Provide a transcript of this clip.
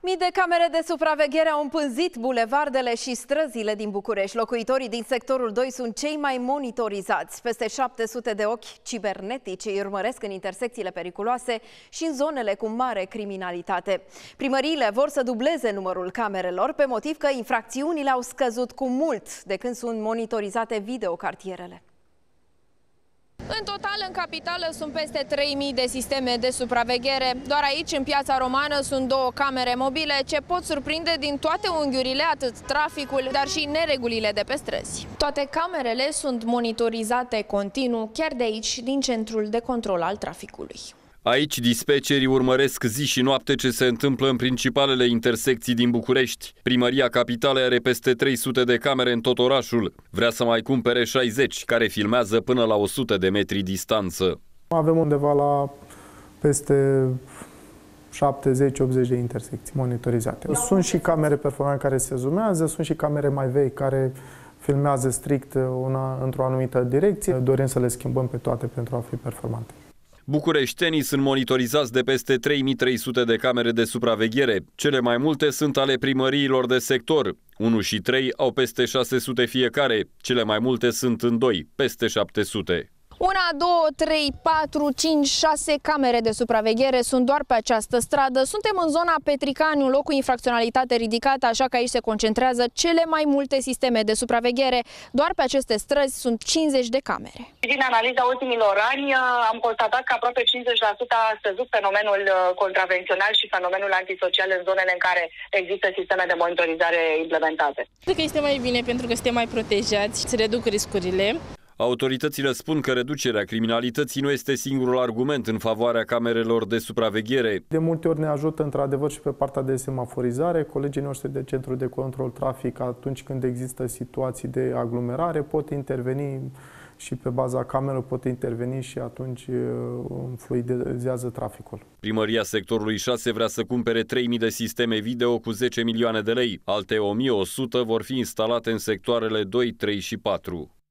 Mii de camere de supraveghere au împânzit bulevardele și străzile din București. Locuitorii din sectorul 2 sunt cei mai monitorizați. Peste 700 de ochi cibernetici îi urmăresc în intersecțiile periculoase și în zonele cu mare criminalitate. Primăriile vor să dubleze numărul camerelor pe motiv că infracțiunile au scăzut cu mult de când sunt monitorizate videocartierele. În total, în capitală sunt peste 3000 de sisteme de supraveghere. Doar aici, în Piața Romană, sunt 2 camere mobile ce pot surprinde din toate unghiurile atât traficul, dar și neregulile de pe străzi. Toate camerele sunt monitorizate continuu, chiar de aici, din centrul de control al traficului. Aici dispecerii urmăresc zi și noapte ce se întâmplă în principalele intersecții din București. Primăria Capitalei are peste 300 de camere în tot orașul. Vrea să mai cumpere 60, care filmează până la 100 de metri distanță. Avem undeva la peste 70-80 de intersecții monitorizate. Sunt și camere performante care se zoomează, sunt și camere mai vechi care filmează strict într-o anumită direcție. Dorim să le schimbăm pe toate pentru a fi performante. Bucureștenii sunt monitorizați de peste 3300 de camere de supraveghere. Cele mai multe sunt ale primăriilor de sector. 1 și 3 au peste 600 fiecare. Cele mai multe sunt în 2, peste 700. 1, 2, 3, 4, 5, 6 camere de supraveghere sunt doar pe această stradă. Suntem în zona Petricani, un loc cu infracționalitate ridicată, așa că aici se concentrează cele mai multe sisteme de supraveghere. Doar pe aceste străzi sunt 50 de camere. Din analiza ultimilor ani am constatat că aproape 50% a scăzut fenomenul contravențional și fenomenul antisocial în zonele în care există sisteme de monitorizare implementate. Cred că este mai bine pentru că suntem mai protejați, se reduc riscurile. Autoritățile spun că reducerea criminalității nu este singurul argument în favoarea camerelor de supraveghere. De multe ori ne ajută într-adevăr și pe partea de semaforizare. Colegii noștri de centru de control trafic, atunci când există situații de aglomerare, pot interveni și pe baza camerelor pot interveni și atunci fluidizează traficul. Primăria sectorului 6 vrea să cumpere 3000 de sisteme video cu 10 milioane de lei. Alte 1100 vor fi instalate în sectoarele 2, 3 și 4.